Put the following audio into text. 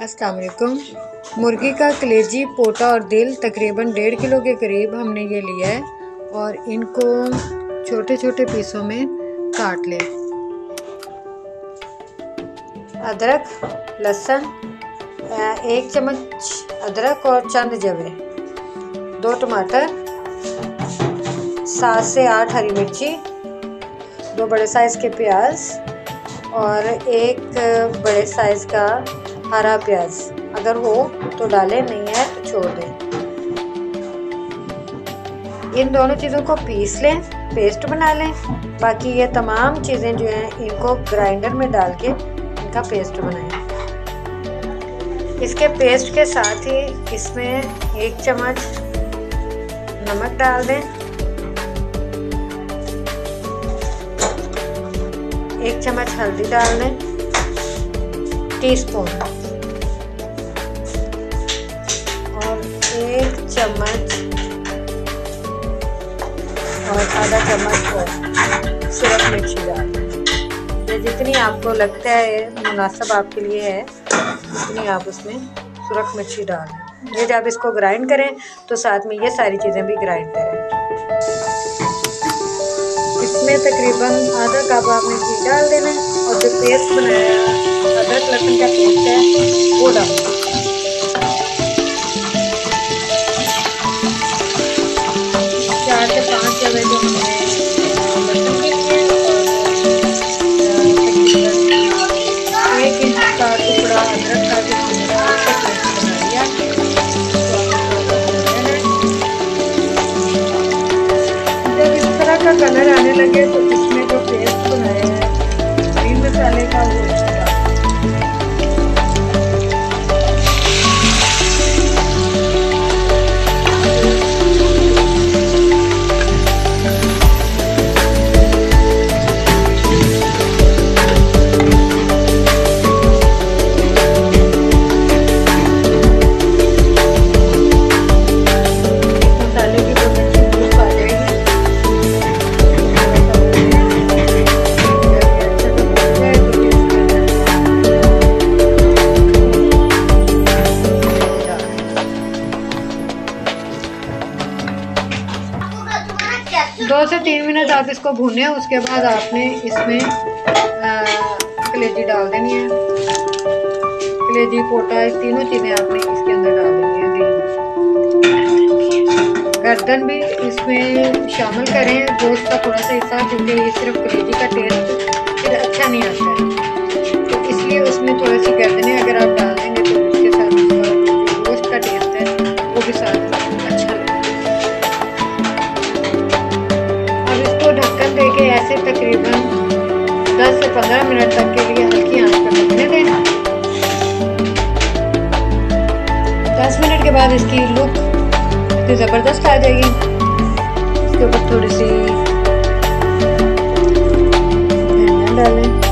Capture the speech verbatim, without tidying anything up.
अस्सलाम वालेकुम। मुर्गी का कलेजी, पोटा और दिल तकरीबन डेढ़ किलो के करीब हमने ये लिया है और इनको छोटे छोटे पीसों में काट लें। अदरक, लहसुन, एक चम्मच अदरक और चंद जवे, दो टमाटर, सात से आठ हरी मिर्ची, दो बड़े साइज़ के प्याज और एक बड़े साइज़ का हरा प्याज। अगर हो तो डालें, नहीं है तो छोड़ दें। इन दोनों चीज़ों को पीस लें, पेस्ट बना लें। बाकी ये तमाम चीज़ें जो हैं इनको ग्राइंडर में डाल के इनका पेस्ट बनाएं। इसके पेस्ट के साथ ही इसमें एक चम्मच नमक डाल दें, एक चम्मच हल्दी डाल दें, टीस्पून, और एक चम्मच और आधा चम्मच सूरख मिर्ची डाल दें। ये जितनी आपको लगता है मुनासिब आपके लिए है उतनी आप उसमें सूरख मिर्ची डाल दें। ये जब इसको ग्राइंड करें तो साथ में ये सारी चीज़ें भी ग्राइंड करें। इसमें तकरीबन आधा कप आपने घी डाल देना और जो पेस्ट बनाया अदरक लहसुन का पेस्ट है वो डाल दें। चार से पाँच जगह जो हमने लहसुन के लिए और एक इंच का टुकड़ा अदरक का जो हमने पेस्ट बना लिया। जब इस तरह का कलर आने लगे तो इसमें जो पेस्ट बनाया है ग्रीन मसाले का वो दो से तीन मिनट आप इसको भूनें। उसके बाद आपने इसमें कलेजी डाल देनी है। कलेजी, पोटा, तीनों चीज़ें आपने इसके अंदर डाल देनी है। गर्दन भी इसमें शामिल करें, गोश्त का थोड़ा सा हिस्सा, क्योंकि ये सिर्फ कलेजी का टेस्ट फिर अच्छा नहीं आता है, तो इसलिए उसमें थोड़ी सी गर्दनें अगर आप डाल देंगे तो उसके साथ गोश्त का टेस्ट है वो भी साथ अच्छा लगेगा। ढक्कन देके ऐसे तकरीबन दस से पंद्रह मिनट तक के लिए हल्की आंच पर पकने दें। दस मिनट के बाद इसकी लुक इतनी ज़बरदस्त आ जाएगी। इसके ऊपर थोड़ी सी धनिया डालें।